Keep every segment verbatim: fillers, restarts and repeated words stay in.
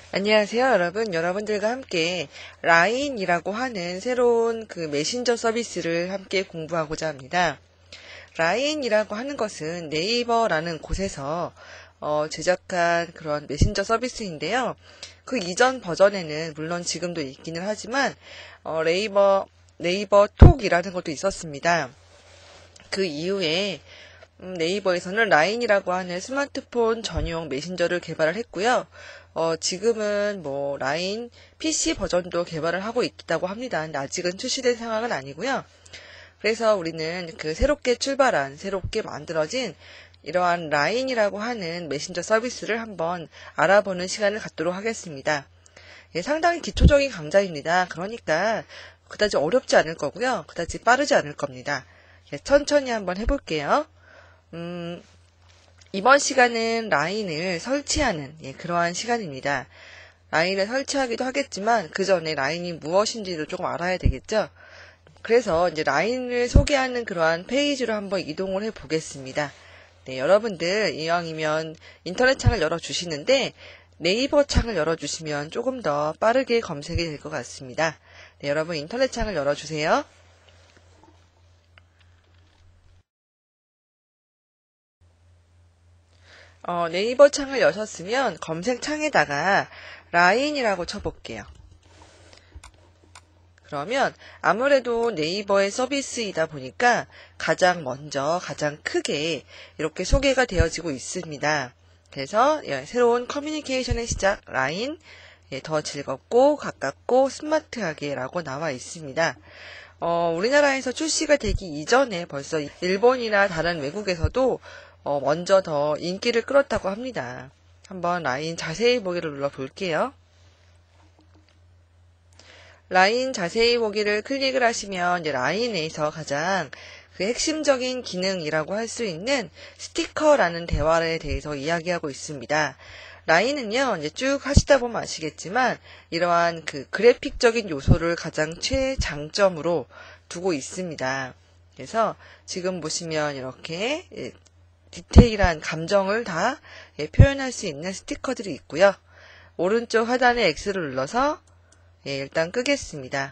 안녕하세요, 여러분. 여러분들과 함께 라인이라고 하는 새로운 그 메신저 서비스를 함께 공부하고자 합니다. 라인이라고 하는 것은 네이버라는 곳에서 어, 제작한 그런 메신저 서비스인데요. 그 이전 버전에는 물론 지금도 있기는 하지만 어, 네이버 네이버 톡이라는 것도 있었습니다. 그 이후에 음, 네이버에서는 라인이라고 하는 스마트폰 전용 메신저를 개발을 했고요. 어, 지금은 뭐 라인 피씨 버전도 개발을 하고 있다고 합니다. 근데 아직은 출시된 상황은 아니고요. 그래서 우리는 그 새롭게 출발한, 새롭게 만들어진 이러한 라인이라고 하는 메신저 서비스를 한번 알아보는 시간을 갖도록 하겠습니다. 예, 상당히 기초적인 강좌입니다. 그러니까 그다지 어렵지 않을 거고요. 그다지 빠르지 않을 겁니다. 예, 천천히 한번 해볼게요. 음, 이번 시간은 라인을 설치하는 예, 그러한 시간입니다. 라인을 설치하기도 하겠지만 그 전에 라인이 무엇인지를 조금 알아야 되겠죠. 그래서 이제 라인을 소개하는 그러한 페이지로 한번 이동을 해 보겠습니다. 네, 여러분들 이왕이면 인터넷 창을 열어 주시는데 네이버 창을 열어 주시면 조금 더 빠르게 검색이 될 것 같습니다. 네, 여러분 인터넷 창을 열어 주세요. 어, 네이버 창을 여셨으면 검색창에다가 라인이라고 쳐볼게요. 그러면 아무래도 네이버의 서비스이다 보니까 가장 먼저 가장 크게 이렇게 소개가 되어지고 있습니다. 그래서 새로운 커뮤니케이션의 시작 라인 더 즐겁고 가깝고 스마트하게 라고 나와 있습니다. 어, 우리나라에서 출시가 되기 이전에 벌써 일본이나 다른 외국에서도 어, 먼저 더 인기를 끌었다고 합니다. 한번 라인 자세히 보기를 눌러 볼게요. 라인 자세히 보기를 클릭을 하시면 이제 라인에서 가장 그 핵심적인 기능이라고 할 수 있는 스티커라는 대화에 대해서 이야기하고 있습니다. 라인은요, 이제 쭉 하시다 보면 아시겠지만, 이러한 그 그래픽적인 요소를 가장 최장점으로 두고 있습니다. 그래서 지금 보시면 이렇게 디테일한 감정을 다 표현할 수 있는 스티커들이 있고요. 오른쪽 하단에 X를 눌러서 예, 일단 끄겠습니다.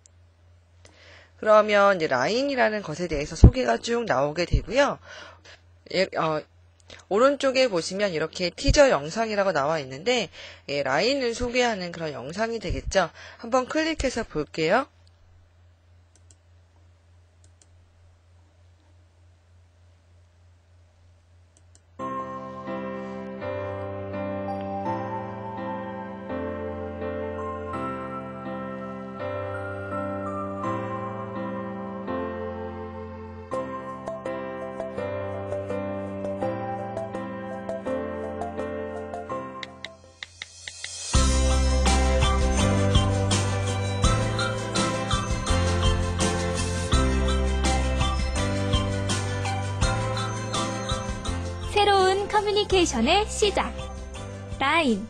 그러면 이제 라인이라는 것에 대해서 소개가 쭉 나오게 되고요. 예, 어, 오른쪽에 보시면 이렇게 티저 영상이라고 나와 있는데 예, 라인을 소개하는 그런 영상이 되겠죠. 한번 클릭해서 볼게요. 새로운 커뮤니케이션의 시작. 라인.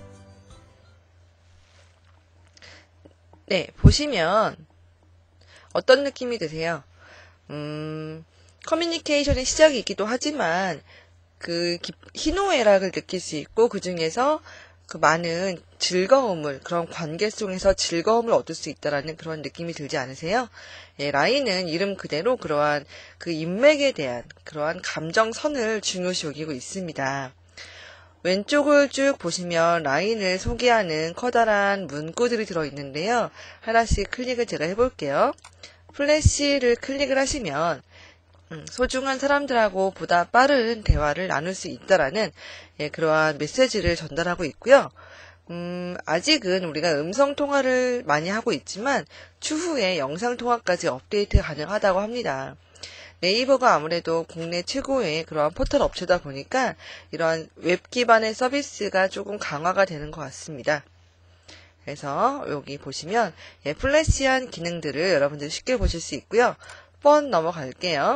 네, 보시면 어떤 느낌이 드세요? 음, 커뮤니케이션의 시작이기도 하지만 그 희노애락을 느낄 수 있고 그 중에서 그 많은 즐거움을 그런 관계 속에서 즐거움을 얻을 수 있다라는 그런 느낌이 들지 않으세요? 예, 라인은 이름 그대로 그러한 그 인맥에 대한 그러한 감정선을 중요시 여기고 있습니다. 왼쪽을 쭉 보시면 라인을 소개하는 커다란 문구들이 들어있는데요. 하나씩 클릭을 제가 해볼게요. 플래시를 클릭을 하시면 소중한 사람들하고 보다 빠른 대화를 나눌 수 있다라는 예, 그러한 메시지를 전달하고 있고요. 음, 아직은 우리가 음성통화를 많이 하고 있지만 추후에 영상통화까지 업데이트 가능하다고 합니다. 네이버가 아무래도 국내 최고의 그러한 포털 업체다 보니까 이러한 웹 기반의 서비스가 조금 강화가 되는 것 같습니다. 그래서 여기 보시면 예, 플래시한 기능들을 여러분들 쉽게 보실 수 있고요. 번 넘어갈게요.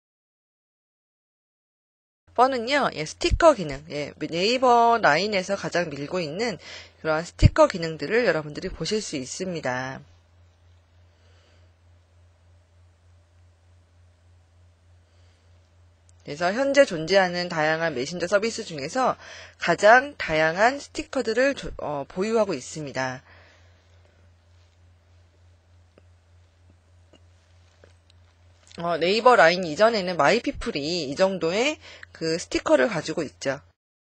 번은요, 예, 스티커 기능, 예, 네이버 라인에서 가장 밀고 있는 그러한 스티커 기능들을 여러분들이 보실 수 있습니다. 그래서 현재 존재하는 다양한 메신저 서비스 중에서 가장 다양한 스티커들을 조, 어, 보유하고 있습니다. 어, 네이버 라인 이전에는 마이피플이 이 정도의 그 스티커를 가지고 있죠.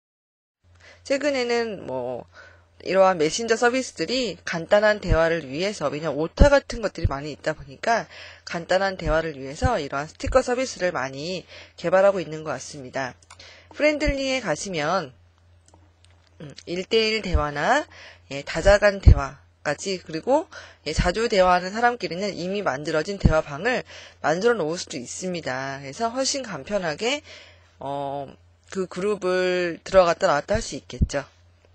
최근에는 뭐 이러한 메신저 서비스들이 간단한 대화를 위해서, 왜냐면 오타 같은 것들이 많이 있다 보니까 간단한 대화를 위해서 이러한 스티커 서비스를 많이 개발하고 있는 것 같습니다. 프렌들리에 가시면 일 대일 대화나 예, 다자간 대화까지, 그리고 예, 자주 대화하는 사람끼리는 이미 만들어진 대화방을 만들어 놓을 수도 있습니다. 그래서 훨씬 간편하게 어, 그 그룹을 들어갔다 나왔다 할 수 있겠죠.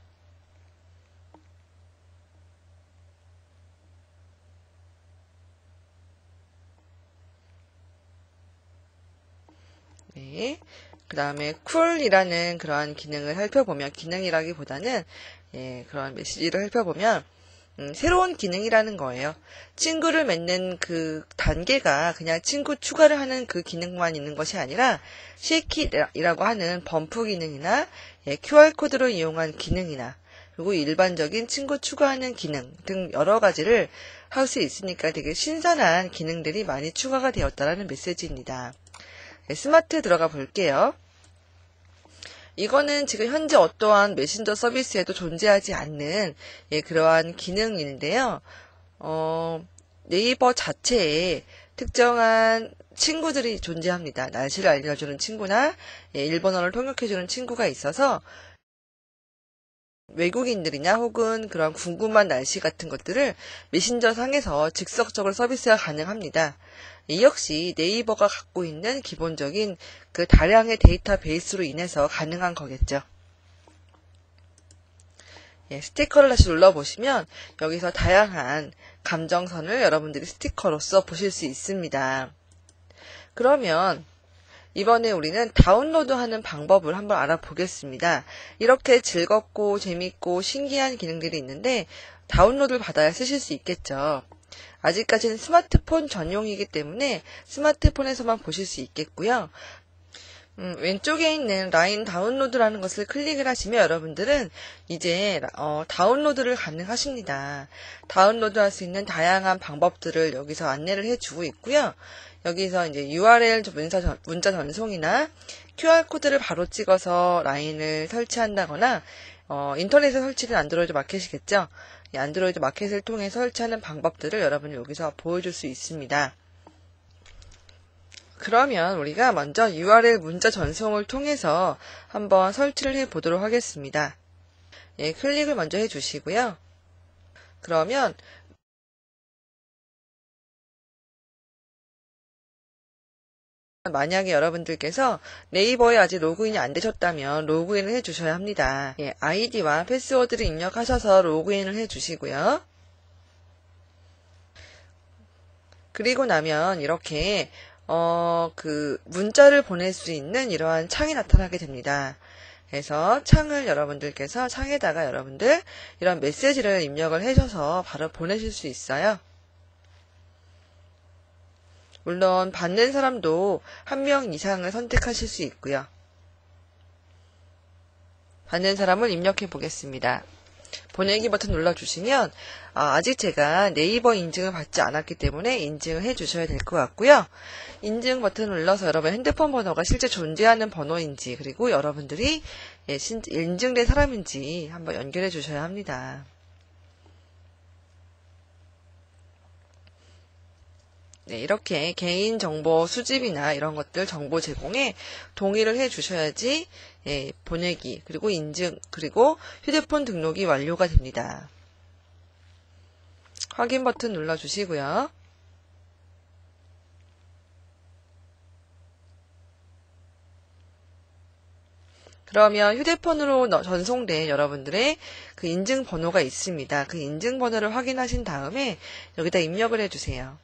네. 그 다음에 쿨이라는 그러한 기능을 살펴보면, 기능이라기보다는 예, 그런 메시지를 살펴보면 음, 새로운 기능이라는 거예요. 친구를 맺는 그 단계가 그냥 친구 추가를 하는 그 기능만 있는 것이 아니라 쉐이킷이라고 하는 범프 기능이나 예, 큐알코드로 이용한 기능이나, 그리고 일반적인 친구 추가하는 기능 등 여러 가지를 할 수 있으니까 되게 신선한 기능들이 많이 추가가 되었다라는 메시지입니다. 네, 스마트 들어가 볼게요. 이거는 지금 현재 어떠한 메신저 서비스에도 존재하지 않는 예, 그러한 기능인데요. 어, 네이버 자체에 특정한 친구들이 존재합니다. 날씨를 알려주는 친구나 예, 일본어를 통역해주는 친구가 있어서 외국인들이나 혹은 그런 궁금한 날씨 같은 것들을 메신저 상에서 즉석적으로 서비스가 가능합니다. 이 역시 네이버가 갖고 있는 기본적인 그 다량의 데이터베이스로 인해서 가능한 거겠죠. 예, 스티커를 다시 눌러보시면 여기서 다양한 감정선을 여러분들이 스티커로서 보실 수 있습니다. 그러면 이번에 우리는 다운로드하는 방법을 한번 알아보겠습니다. 이렇게 즐겁고 재밌고 신기한 기능들이 있는데 다운로드를 받아야 쓰실 수 있겠죠. 아직까지는 스마트폰 전용이기 때문에 스마트폰에서만 보실 수 있겠고요. 음, 왼쪽에 있는 라인 다운로드라는 것을 클릭을 하시면 여러분들은 이제 어, 다운로드를 가능하십니다. 다운로드할 수 있는 다양한 방법들을 여기서 안내를 해주고 있고요. 여기서 이제 유알엘 문자, 전, 문자 전송이나 큐알코드를 바로 찍어서 라인을 설치한다거나 어, 인터넷에 설치된 안드로이드 마켓이겠죠. 이 안드로이드 마켓을 통해 설치하는 방법들을 여러분이 여기서 보여줄 수 있습니다. 그러면 우리가 먼저 유알엘 문자 전송을 통해서 한번 설치를 해 보도록 하겠습니다. 예, 클릭을 먼저 해 주시고요. 그러면 만약에 여러분들께서 네이버에 아직 로그인이 안 되셨다면 로그인을 해 주셔야 합니다. 예, 아이디와 패스워드를 입력하셔서 로그인을 해 주시고요. 그리고 나면 이렇게 어, 그 문자를 보낼 수 있는 이러한 창이 나타나게 됩니다. 그래서 창을 여러분들께서 창에다가 여러분들 이런 메시지를 입력을 해줘서 바로 보내실 수 있어요. 물론 받는 사람도 한 명 이상을 선택하실 수 있고요. 받는 사람을 입력해 보겠습니다. 보내기 버튼 눌러주시면 아, 아직 제가 네이버 인증을 받지 않았기 때문에 인증을 해주셔야 될 것 같고요. 인증 버튼 눌러서 여러분 핸드폰 번호가 실제 존재하는 번호인지, 그리고 여러분들이 예, 신, 인증된 사람인지 한번 연결해 주셔야 합니다. 네, 이렇게 개인정보 수집이나 이런 것들 정보 제공에 동의를 해 주셔야지 예, 보내기, 그리고 인증, 그리고 휴대폰 등록이 완료가 됩니다. 확인 버튼 눌러주시고요. 그러면 휴대폰으로 전송된 여러분들의 그 인증번호가 있습니다. 그 인증번호를 확인하신 다음에 여기다 입력을 해주세요.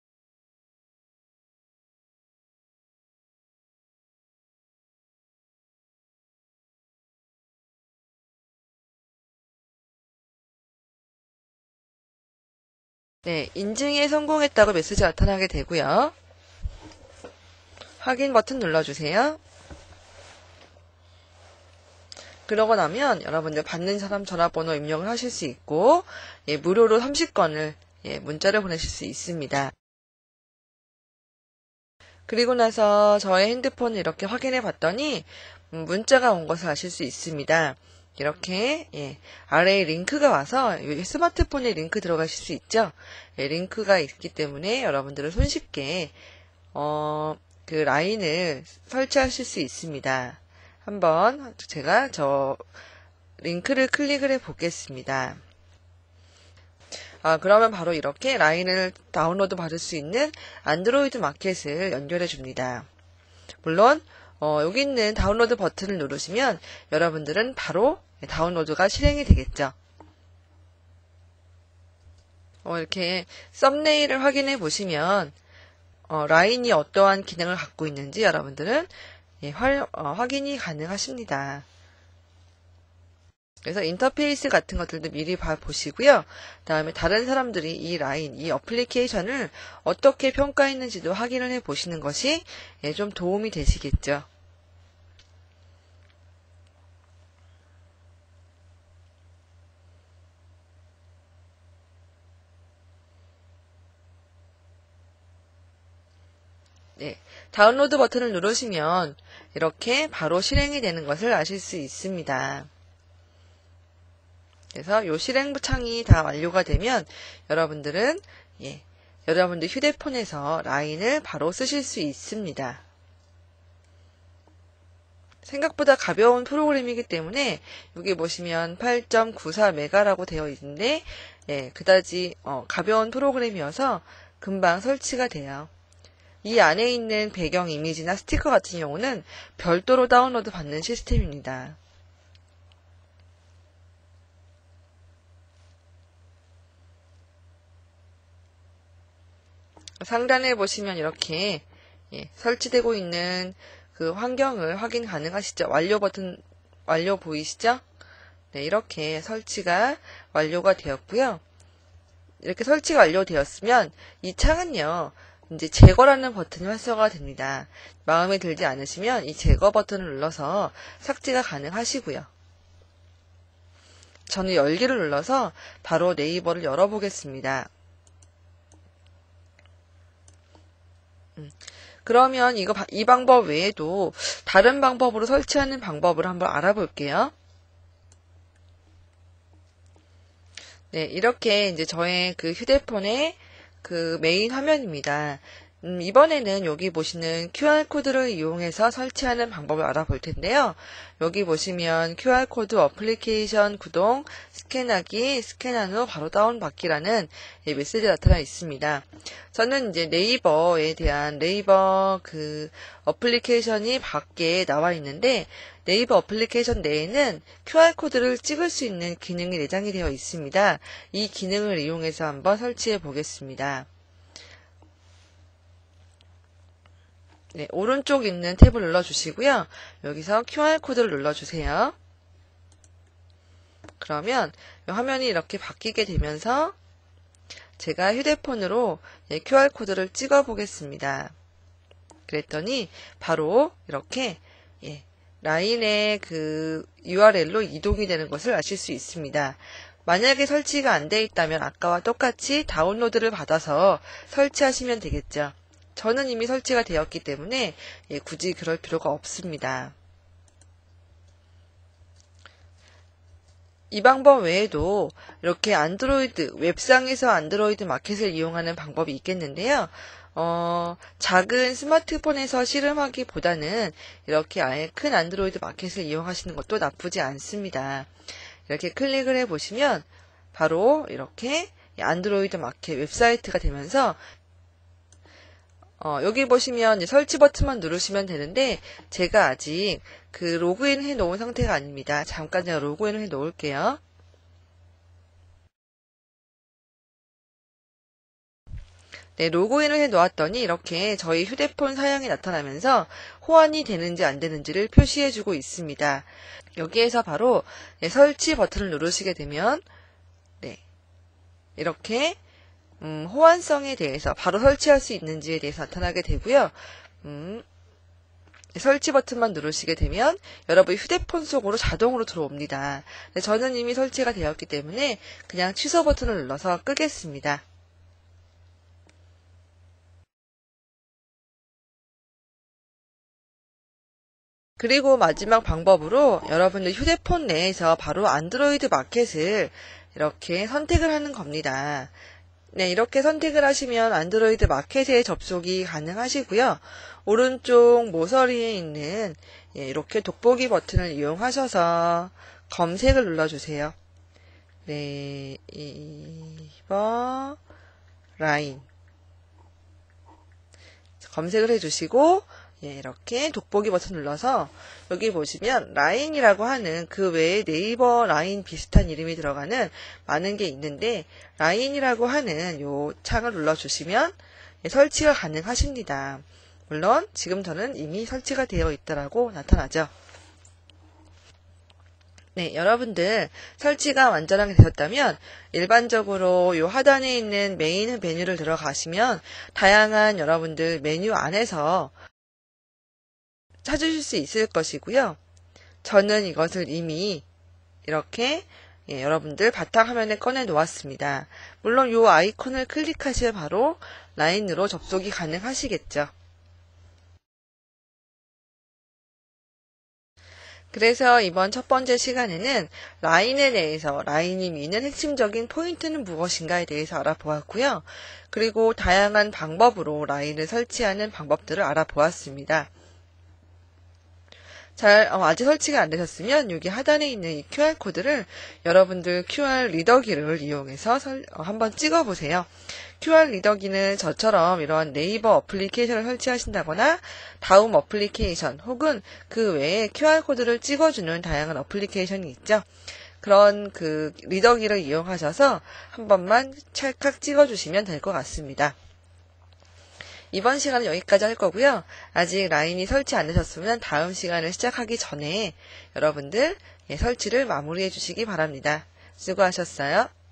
네, 인증에 성공했다고 메시지가 나타나게 되고요. 확인 버튼 눌러주세요. 그러고 나면 여러분들 받는 사람 전화번호 입력을 하실 수 있고, 예, 무료로 삼십 건을 예, 문자를 보내실 수 있습니다. 그리고 나서 저의 핸드폰을 이렇게 확인해 봤더니 음, 문자가 온 것을 아실 수 있습니다. 이렇게 예, 아래에 링크가 와서 스마트폰에 링크 들어가실 수 있죠. 예, 링크가 있기 때문에 여러분들은 손쉽게 어, 그 라인을 설치하실 수 있습니다. 한번 제가 저 링크를 클릭을 해 보겠습니다. 아, 그러면 바로 이렇게 라인을 다운로드 받을 수 있는 안드로이드 마켓을 연결해 줍니다. 물론 어, 여기 있는 다운로드 버튼을 누르시면 여러분들은 바로 다운로드가 실행이 되겠죠. 어, 이렇게 썸네일을 확인해 보시면 어, 라인이 어떠한 기능을 갖고 있는지 여러분들은 예, 활, 어, 확인이 가능하십니다. 그래서 인터페이스 같은 것들도 미리 봐보시고요. 그 다음에 다른 사람들이 이 라인, 이 어플리케이션을 어떻게 평가했는지도 확인을 해 보시는 것이 예, 좀 도움이 되시겠죠. 네, 다운로드 버튼을 누르시면 이렇게 바로 실행이 되는 것을 아실 수 있습니다. 그래서 이 실행 창이 다 완료가 되면 여러분들은 예, 여러분들 휴대폰에서 라인을 바로 쓰실 수 있습니다. 생각보다 가벼운 프로그램이기 때문에 여기 보시면 팔 점 구사 메가라고 되어 있는데 예, 그다지 어, 가벼운 프로그램이어서 금방 설치가 돼요. 이 안에 있는 배경 이미지나 스티커 같은 경우는 별도로 다운로드 받는 시스템입니다. 상단에 보시면 이렇게 예, 설치되고 있는 그 환경을 확인 가능하시죠? 완료 버튼, 완료 보이시죠? 네, 이렇게 설치가 완료가 되었고요. 이렇게 설치가 완료되었으면 이 창은요, 이제 제거라는 버튼이 활성화가 됩니다. 마음에 들지 않으시면 이 제거 버튼을 눌러서 삭제가 가능하시고요. 저는 열기를 눌러서 바로 네이버를 열어보겠습니다. 음, 그러면 이거 이 방법 외에도 다른 방법으로 설치하는 방법을 한번 알아볼게요. 네, 이렇게 이제 저의 그 휴대폰의 그 메인 화면입니다. 음, 이번에는 여기 보시는 큐알코드를 이용해서 설치하는 방법을 알아볼 텐데요. 여기 보시면 큐알코드 어플리케이션 구동, 스캔하기, 스캔한 후 바로 다운받기라는 예, 메시지가 나타나 있습니다. 저는 이제 네이버에 대한 네이버 그 어플리케이션이 밖에 나와 있는데 네이버 어플리케이션 내에는 큐알코드를 찍을 수 있는 기능이 내장이 되어 있습니다. 이 기능을 이용해서 한번 설치해 보겠습니다. 네, 오른쪽 있는 탭을 눌러주시고요. 여기서 큐알코드를 눌러주세요. 그러면 화면이 이렇게 바뀌게 되면서 제가 휴대폰으로 큐알코드를 찍어 보겠습니다. 그랬더니 바로 이렇게 예, 라인의 그 유알엘로 이동이 되는 것을 아실 수 있습니다. 만약에 설치가 안 돼 있다면 아까와 똑같이 다운로드를 받아서 설치하시면 되겠죠. 저는 이미 설치가 되었기 때문에 예, 굳이 그럴 필요가 없습니다. 이 방법 외에도 이렇게 안드로이드, 웹상에서 안드로이드 마켓을 이용하는 방법이 있겠는데요. 어, 작은 스마트폰에서 실험하기보다는 이렇게 아예 큰 안드로이드 마켓을 이용하시는 것도 나쁘지 않습니다. 이렇게 클릭을 해보시면 바로 이렇게 안드로이드 마켓 웹사이트가 되면서 어, 여기 보시면 이제 설치 버튼만 누르시면 되는데 제가 아직 그 로그인 해 놓은 상태가 아닙니다. 잠깐 제가 로그인을 해 놓을게요. 네, 로그인을 해 놓았더니 이렇게 저희 휴대폰 사양이 나타나면서 호환이 되는지 안 되는지를 표시해 주고 있습니다. 여기에서 바로 네, 설치 버튼을 누르시게 되면 네, 이렇게 음, 호환성에 대해서 바로 설치할 수 있는지에 대해서 나타나게 되고요. 음, 설치 버튼만 누르시게 되면 여러분 휴대폰 속으로 자동으로 들어옵니다. 저는 이미 설치가 되었기 때문에 그냥 취소 버튼을 눌러서 끄겠습니다. 그리고 마지막 방법으로 여러분들 휴대폰 내에서 바로 안드로이드 마켓을 이렇게 선택을 하는 겁니다. 네, 이렇게 선택을 하시면 안드로이드 마켓에 접속이 가능하시고요. 오른쪽 모서리에 있는 이렇게 돋보기 버튼을 이용하셔서 검색을 눌러주세요. 네이버 라인 검색을 해주시고 이렇게 돋보기 버튼 눌러서 여기 보시면 라인이라고 하는 그 외에 네이버 라인 비슷한 이름이 들어가는 많은 게 있는데 라인이라고 하는 요 창을 눌러주시면 설치가 가능하십니다. 물론 지금 저는 이미 설치가 되어 있다라고 나타나죠. 네, 여러분들 설치가 완전하게 되셨다면 일반적으로 요 하단에 있는 메인 메뉴를 들어가시면 다양한 여러분들 메뉴 안에서 찾으실 수 있을 것이고요. 저는 이것을 이미 이렇게 예, 여러분들 바탕화면에 꺼내 놓았습니다. 물론 이 아이콘을 클릭하시면 바로 라인으로 접속이 가능하시겠죠. 그래서 이번 첫 번째 시간에는 라인에 대해서 라인이 미는 핵심적인 포인트는 무엇인가에 대해서 알아보았고요. 그리고 다양한 방법으로 라인을 설치하는 방법들을 알아보았습니다. 잘 어, 아직 설치가 안 되셨으면 여기 하단에 있는 이 큐알코드를 여러분들 큐알 리더기를 이용해서 설, 어, 한번 찍어보세요. 큐알 리더기는 저처럼 이런 네이버 어플리케이션을 설치하신다거나 다음 어플리케이션 혹은 그 외에 큐알코드를 찍어주는 다양한 어플리케이션이 있죠. 그런 그 리더기를 이용하셔서 한 번만 찰칵 찍어주시면 될 것 같습니다. 이번 시간은 여기까지 할 거고요. 아직 라인이 설치 안 되셨으면 다음 시간을 시작하기 전에 여러분들 설치를 마무리해 주시기 바랍니다. 수고하셨어요.